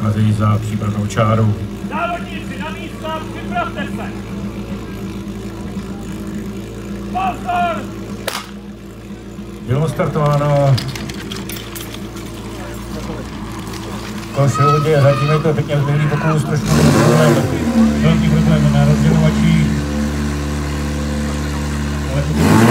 přicházejí za přípravnou čáru. Závodníci na místa, připravte se! Pozor! Bylo startováno. Koš hodě, zatím je to pěkně vzběhlý pokus, trošku velký problém na rozdělovačích. Ale